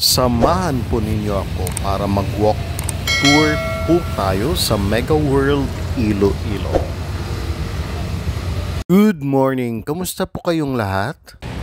Samahan po ninyo ako para mag-walk tour po tayo sa Mega World Iloilo. Good morning! Kamusta po kayong lahat?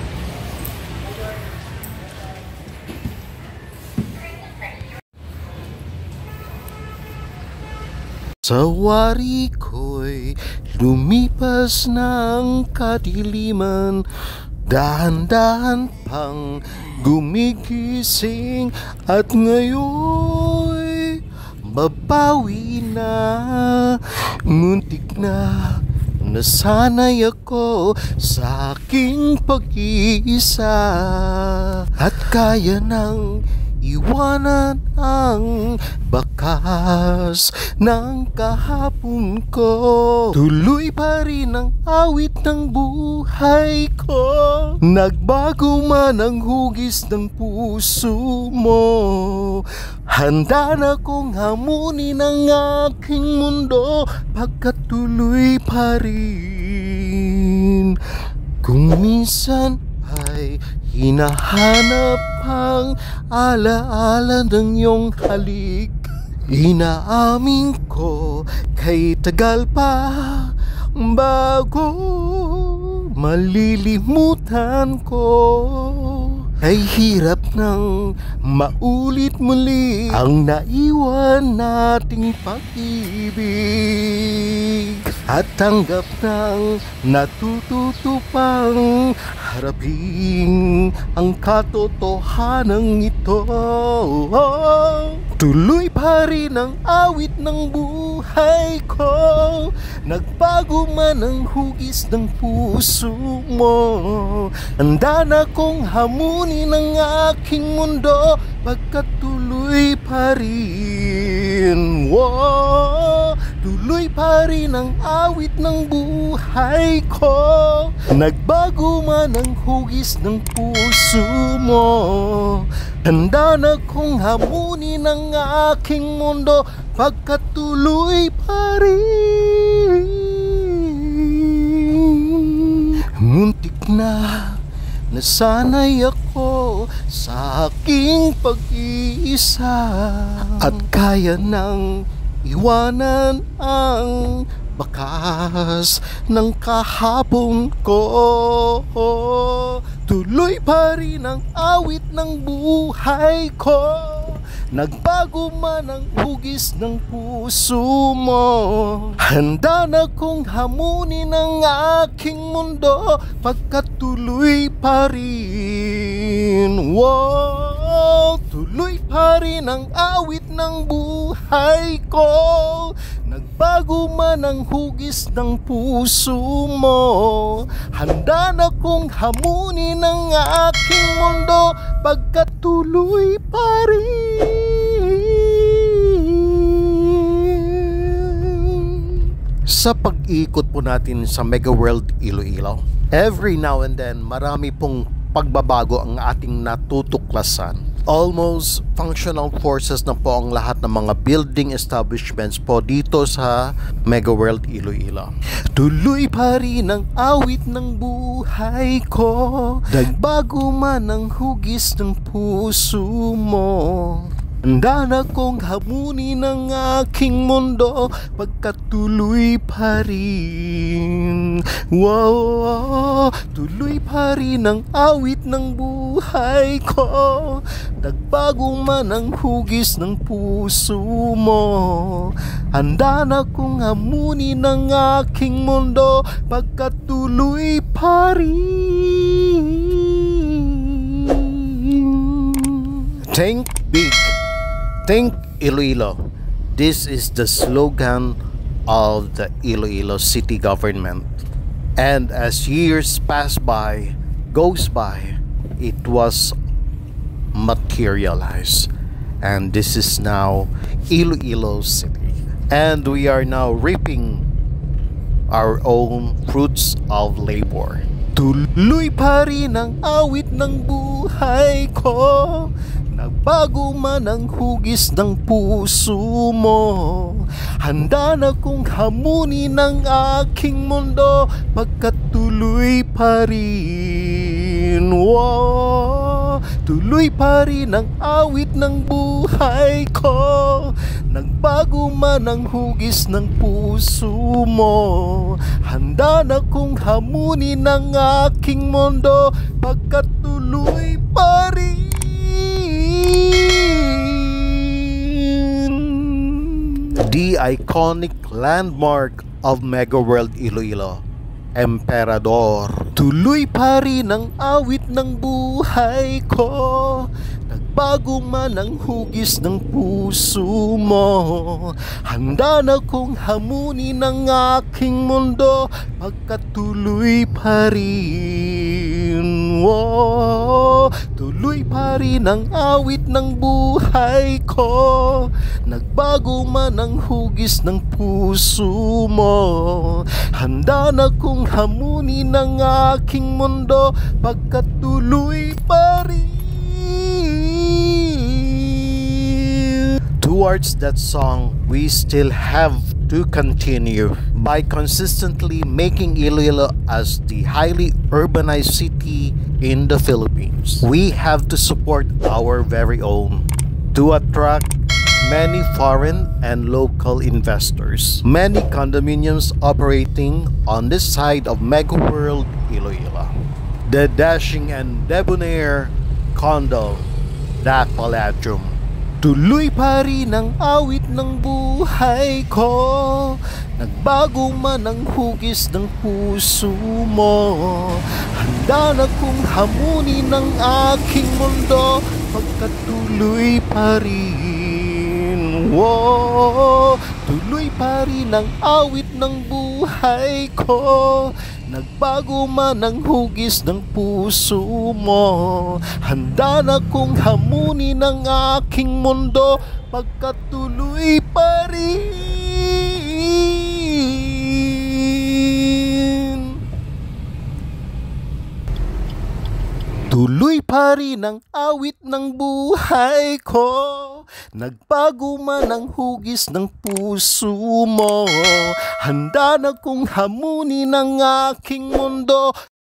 Sa wari ko'y lumipas ng kadiliman, dahan-dahan pang gumigising at ngayon babawi na. Muntik na nasanay ako sa aking pag-iisa at kaya nang iwanan ang bakas ng kahapon ko. Tuloy pa rin ang awit ng buhay ko. Nagbago man ang hugis ng puso mo, handa na kong hamunin ang aking mundo, pagkat tuloy pa rin. Kung minsan ay hinahanap ang alaala ng iyong halik, inaamin ko kay tagal pa bago malilimutan ko. Ay hirap nang maulit muli ang naiwan nating pag-ibig, at tanggap ng natututo pang harapin ang katotohanan ito. Tuloy pa rin ang awit ng buhay ko, nagbago man ang hugis ng puso mo, handa na kong hamunin ang aking mundo, pagkat tuloy pa rin. Tuloy pa rin ang awit ng buhay ko, nagbago man ang hugis ng puso mo, handa na kong hamunin ang aking mundo, pagkat tuloy pa rin. Muntik na nasanay ako sa aking pag-iisa at kaya nang iwanan ang bakas ng kahapon ko. Tuloy pa rin ang awit ng buhay ko, nagbago man ang hugis ng puso mo, handa na kong hamunin ang aking mundo, pagkat tuloy pa rin. Tuloy pa rin ang awit ng buhay ko, nagbago man ang hugis ng puso mo, handa na kong hamunin ang aking mundo, pagkat tuloy pa rin. Sa pag-ikot po natin sa Mega World Iloilo, every now and then marami pong pagbabago ang ating natutuklasan. Almost functional forces na po ang lahat ng mga building establishments po dito sa Mega World Iloilo. Tuloy pa rin ang awit ng buhay ko, nagbago man ang hugis ng puso mo, handa na kong hamunin ang aking mundo, pagkat tuloy pa rin. Tuloy pa rin ang awit ng buhay ko, nagbago man ang hugis ng puso mo, handa na kong hamunin ang aking mundo, pagkat tuloy pa rin. Think big, think Iloilo. This is the slogan of the Iloilo City Government. And as years goes by, it was materialized. And this is now Iloilo City. And we are now reaping our own fruits of labor. Tuloy pa rin ang awit ng buhay ko, nagbago man ang hugis ng puso mo, handa na kong hamunin ang aking mundo, pagkat tuloy pa rin. tuloy pa rin ang awit ng buhay ko. Nagbago man ang hugis ng puso mo, handa na kong hamunin ang aking mundo, pagkat tuloy pa rin. The iconic landmark of Mega World Iloilo, Emperador. Tuloy pa rin ang awit ng buhay ko, nagbago man ang hugis ng puso mo, handa na kong hamunin ang aking mundo, pagkat tuloy pa rin. Tuloy pa rin ang awit ng buhay ko, nagbago man ang hugis ng puso mo, handa na kong hamunin ang aking mundo, pagkat tuloy pa rin. Towards that song, we still have to continue by consistently making Iloilo as the highly urbanized city in the Philippines. We have to support our very own to attract many foreign and local investors. Many condominiums operating on this side of Mega World Iloilo. The dashing and debonair condo, the Palladium. Tuloy pa rin ang awit ng buhay ko, nagbago man ang hugis ng puso mo, handa na kong hamunin ang aking mundo, pagkat tuloy pa rin. Tuloy pa rin ang awit ng buhay ko, nagbago man ang hugis ng puso mo, handa na kong hamunin ang aking mundo, pagkat tuloy pa rin. Tuloy pa rin ang awit ng buhay ko, nagbago man ang hugis ng puso mo, handa na kong hamunin ang aking mundo,